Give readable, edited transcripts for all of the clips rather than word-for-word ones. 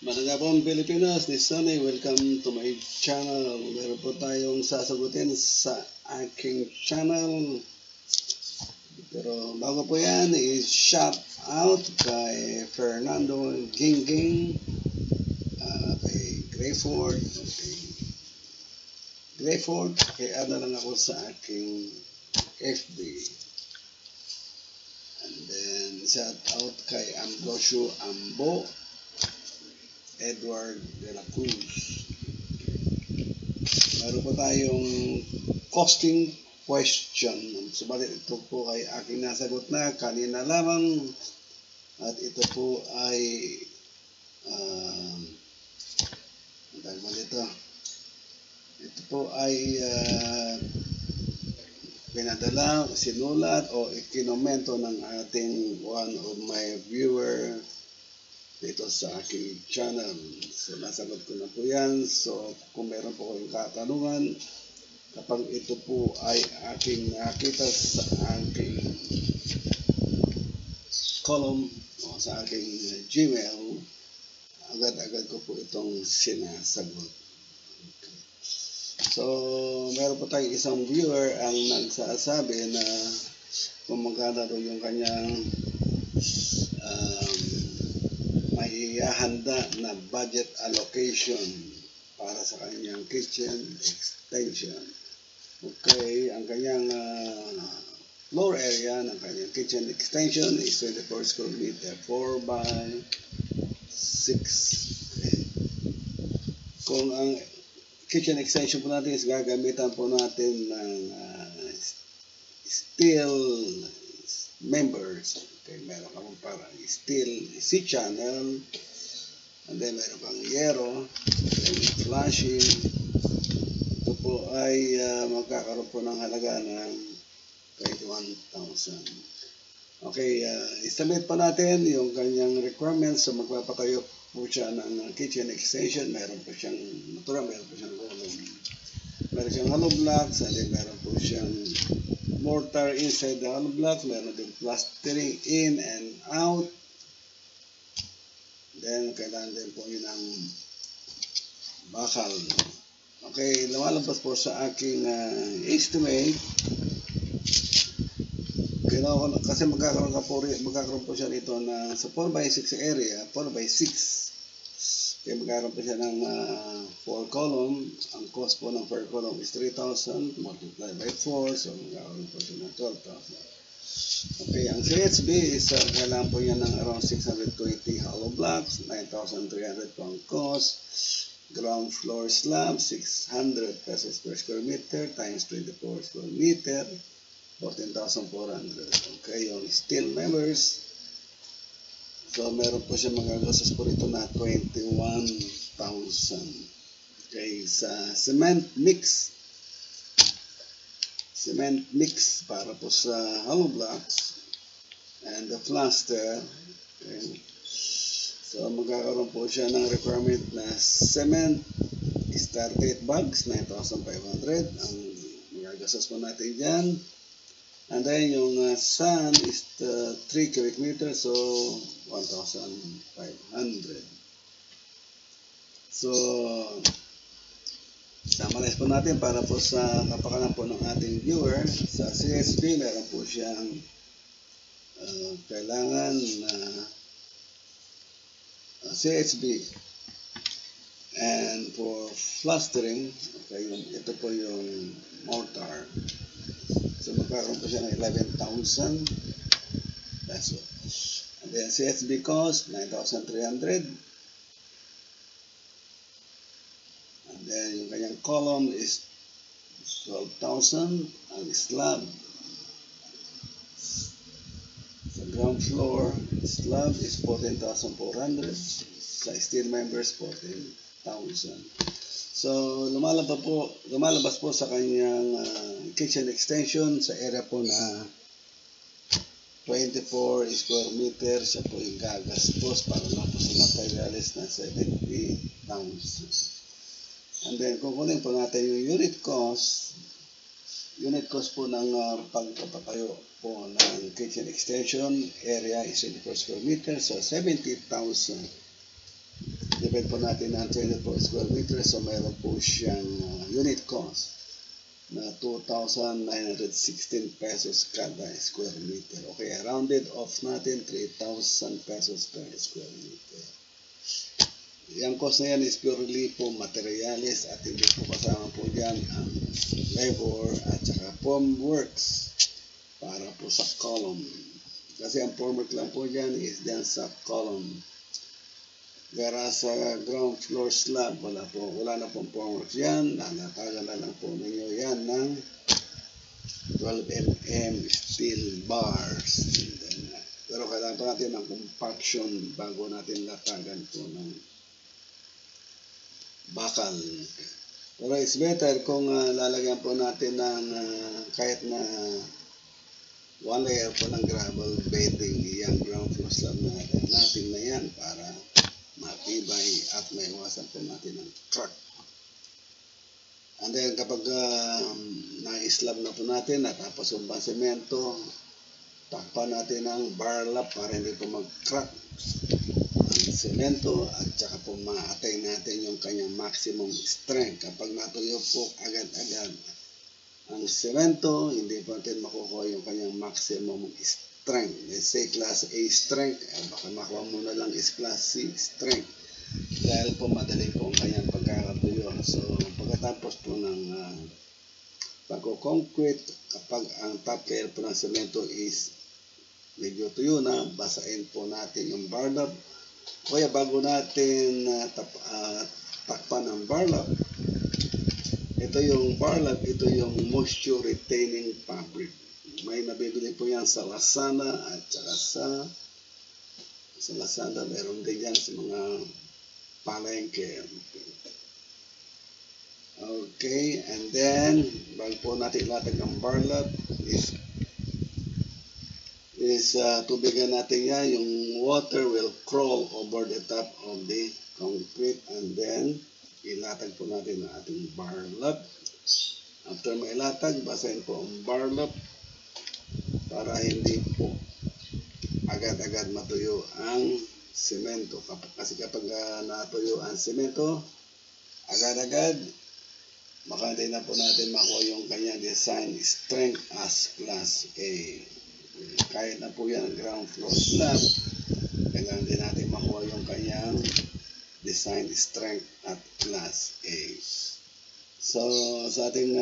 Magandang po Pilipinas, ni Sunny. Welcome to my channel. Meron po tayong sasagutin sa aking channel. Pero bago po yan, i-shout out kay Fernando Gingging, kay Grayford, kay ano lang ako sa aking FB. And then, shout out kay Ambrosio Ambo, Edward de la Cruz. Meron po tayong costing question. Subalit ito po ay aking nasagot na kanina lamang. At ito po ay ito po ay pinadala, sinulat o ikinomento ng ating one of my viewer dito sa aking channel. So, nasagot ko na po yan. So, kung meron po kayong katanungan, kapag ito po ay aking nakita sa aking column o sa aking Gmail, agad-agad ko po itong sinasagot. Okay. So, meron po tayong isang viewer ang nagsasabi na kung magkano yung kanyang maihahanda na budget allocation para sa kanyang kitchen extension. Okay, ang kanyang floor area ng kanyang kitchen extension is 24 square meter, 4 by 6. Okay. Kung ang kitchen extension po natin is gagamitan po natin ng steel members. Okay, meron kang parang steel C-channel, and then meron kang yero, then flashing. Ito po ay magkakaroon po ng halaga ng 21,000. Okay, estimate pa natin yung kanyang requirements. So magpapatayo po siya ng kitchen extension. Meron po siyang natural, meron po siyang hollow blocks, and then meron po siyang mortar inside the hollow blocks, meron din plastering in and out. Then, kailangan din po yun ng bakal. Okay, lumalabas po sa aking estimate. Kasi magkakaroon po siya dito na sa 4x6 area, 4x6. Kaya magkakaroon po siya ng 4 column. Ang cost po ng 4 column is 3,000 multiplied by 4. So, magkakaroon po siya ng 12,000. Okay, ang CHB is kailangan po yan ng around 620 hollow blocks, 9,300 po ang cost. Ground floor slab, 600 pesos per square meter times 24 square meter, 14,400. Okay, yung steel members, so meron po siya mga gastos po rito na 21,000. Okay, sa cement mix para po sa hollow blocks and the plaster. Okay. So magkakaroon po siya ng requirement na cement is 38 bags, 9,500 ang magagastos po natin dyan. And then yung sand is 3 cubic meters, so 1,500. So summarize po natin para po sa kapakanan po ng ating viewer. Sa CSP, meron po siyang kailangan na CHB. And for plastering, okay, ito po yung mortar. So magkakaroon po siya ng 11,000 pesos. And then CHB cost, 9,300. And then yung kanyang column is 12,000. Ang slab sa ground floor slab is 14,400. Sa steel members 14,000. So lumalabas po sa kanyang kitchen extension sa area po na 24 square meters. Siya po yung gagastos para lang po sa materials na 70,000. And then, kukunin po natin yung unit cost po ng pagpapatayo po ng kitchen extension area is 24 square meters, so 70,000. Depend po natin ng 24 square meters. So mayroon po siyang unit cost na 2,916 pesos kada square meter. Okay, rounded off natin 3,000 pesos per square meter. Yung cost na yan is purely po materials at hindi po kasama po dyan ang labor at saka formworks para po sa column. Kasi ang formwork lang po dyan is dyan sa column. Whereas sa ground floor slab, wala na pong formworks yan. Lalatagan na lang po ninyo yan ng 12 mm steel bars. Pero kailangan pa natin ng compaction bago natin latagan po ng bakal. Pero it's better kung lalagyan po natin ng kahit na one layer po ng gravel bedding yung ground floor slab natin na yan para matibay at maiwasan po natin ang crack. And then kapag na-slab na po natin at tapos yung semento, takpan natin ang barlap para hindi po mag-crack ang semento at saka po ma-attain natin yung kanyang maximum strength. Kapag natuyo po agad-agad ang semento, hindi po natin makukuha yung kanyang maximum strength. Let's say class A strength, baka makuha mo na lang is class C strength dahil po madali po ang kanyang pagkakatuyo. So pagkatapos po ng pagko-concrete, kapag ang top layer po ng semento is medyo tuyo na, basahin po natin yung barlap. Kaya bago natin takpan ang barlap, ito yung barlap, ito yung moisture retaining fabric. May nabibili po yan sa Lazada at saka sa Lazada meron din yan sa mga palengke. Okay, and then bago po natin ilatag ang barlap is tubigan natin yan. Yung water will crawl over the top of the concrete and then ilatag po natin ang ating barlap. After mailatag, basahin po ang barlap para hindi po agad-agad matuyo ang semento. Kasi kapag natuyo ang semento, agad-agad, baka hindi na po natin makuha yung kanyang design strength as class A. Kahit na po yan ang ground floor slab, kailangan din natin makuha yung kanyang design strength at class A. So, sa ating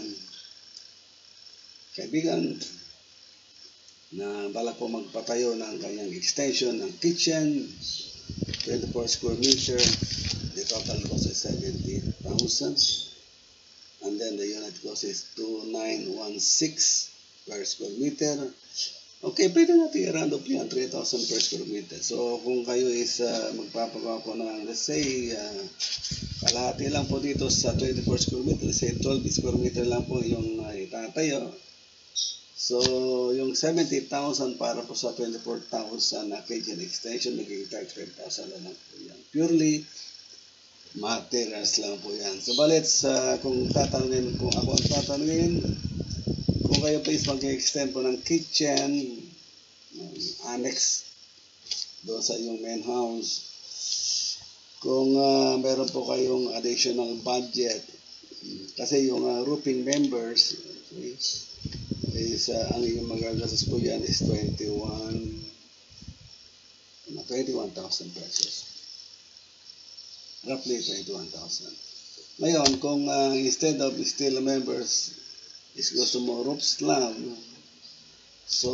kaibigan na balak po magpatayo ng kanyang extension ng kitchen, 24 square meter, the total cost is 70,000 and then the unit cost is 2,916 per square meter. Okay, pwede natin i-round up yan, 3,000 per square meter. So kung kayo is magpapagawa po ng, let's say, kalahati lang po dito sa 24 square meter, let's say 12 square meter lang po yung itatayo. So, yung 70,000 para po sa 24,000 na kitchen extension, magiging 10,000 na lang po yan. Purely materials lang po yan. So, balit kung tatanungin, kung ako ang tatanungin, kung kayo pa is mag-extend po ng kitchen, annex doon sa iyong main house, kung meron po kayong additional budget, kasi yung roofing members, is ang iyong magagastos po yan is 21,000 pesos. Roughly 21,000. Ngayon, kung instead of steel members is gusto mo roof slab, so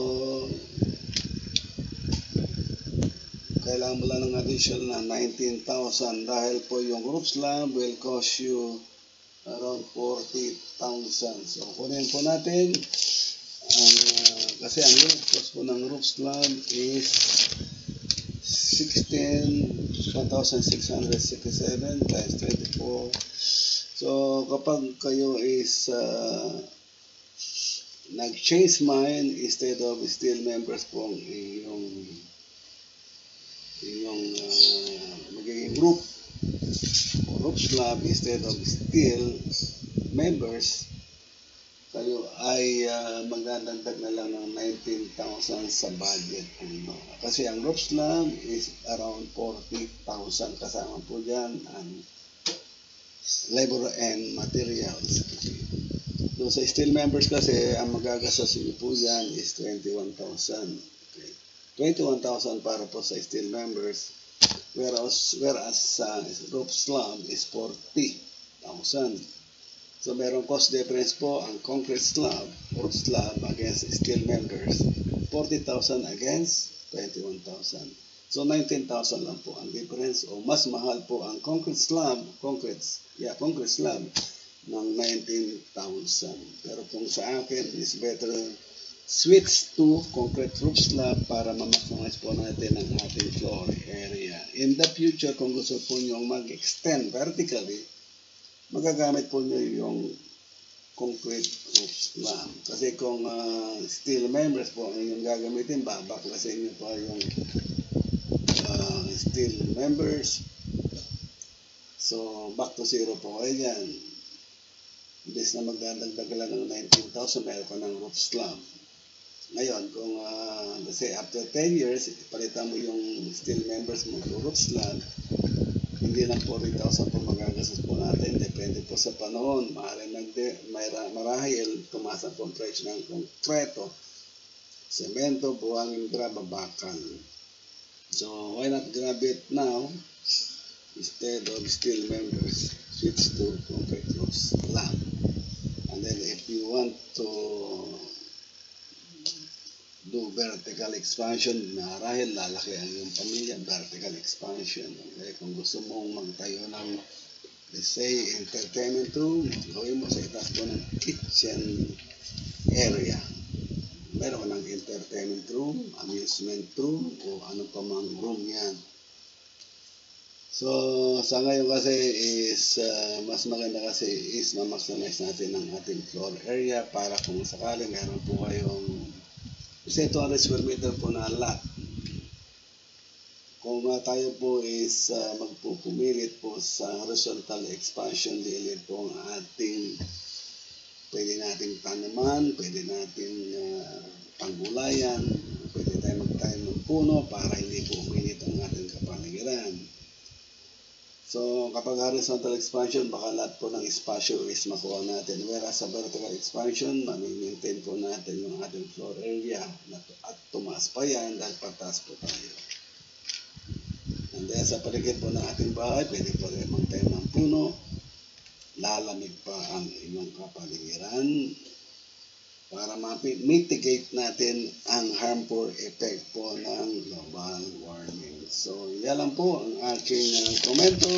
kailangan mo lang ng additional na 19,000 dahil po yung roof slab will cost you around 40,000. So kunin po natin kasi ang unit cost po ng roof slab is 1,667 times 24. So kapag kayo is nag-change mind, instead of steel members po yung magiging roof slab, instead of steel members, kayo ay magdadagdag na lang ng 19,000 sa budget po nyo. Kasi ang roof slab is around 40,000 kasama po dyan ang labor and materials. So sa steel members kasi, ang magagastos nyo po dyan is 21,000. Okay. 21,000 para po sa steel members, whereas sa roof slab is 40,000. So merong cost difference po ang concrete slab, roof slab against steel members, 40,000 against 21,000. So 19,000 lang po ang difference, o mas mahal po ang concrete slab ng 19,000. Pero kung sa akin is better switch to concrete roof slab para ma-maximize po natin ang ating floor area. In the future, kung gusto po nyo mag-extend vertically, magagamit po nyo yung concrete roof slab. Kasi kung steel members po ang inyong gagamitin, babaklasin nyo pa yung steel members. So, back to zero po kayo dyan. Imbes na magdadagdag lang ng 19,000, meron ka ng roof slab. Ngayon, kung let's say after 10 years, palitan mo yung steel members mo to roof slab, hindi lang 40,000 po magagastos po natin. Depende po sa panahon. Marahil tumaas ang presyo ng konkreto, semento, buhangin, graba, bakal. So, why not grab it now instead of steel members? Switch to concrete roof slab. And then if you want to do vertical expansion, marahil lalaki ang iyong pamilya, vertical expansion. Okay? Kung gusto mong magtayo ng, let's say, entertainment room, gawin mo sa itaas po ng kitchen area. Meron ng entertainment room, amusement room, o ano pa mang room yan. So, sa ngayon kasi is, mas maganda kasi is ma-maximize natin ang ating floor area para kung sakali meron po kayong kasi 200 square meter po na lot. Kung tayo po is magpupumilit po sa horizontal expansion, dili po ang ating pwede nating tanaman, pwede nating panggulayan, pwede tayo magtanim ng puno para hindi po uminit ang ating kapaligiran. So, kapag horizontal expansion, baka lahat po ng espasyo is makuha natin. Whereas sa vertical expansion, mami-maintain po natin yung ating floor area at tumaas pa yan dahil pataas po tayo. And then sa paligid po ng ating bahay, pwede po rin magtanim ng puno, lalamig pa ang inyong kapaligiran para ma-mitigate natin ang harmful effect po ng global warming. So, yan lang po ang aking komento.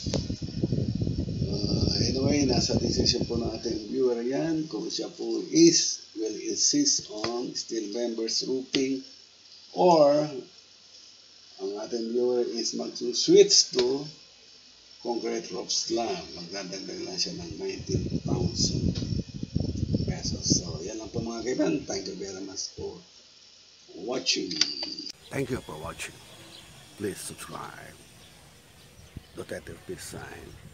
Anyway, nasa decision po ng ating viewer yan kung siya po will insist on steel members roofing or ang ating viewer is mag-switch to concrete roof slab. Magdadagdag lang siya ng 19,000 pesos. So, yan lang po mga kaibigan. Thank you very much for watching. Thank you for watching. Please subscribe. Duterte Peace Sign.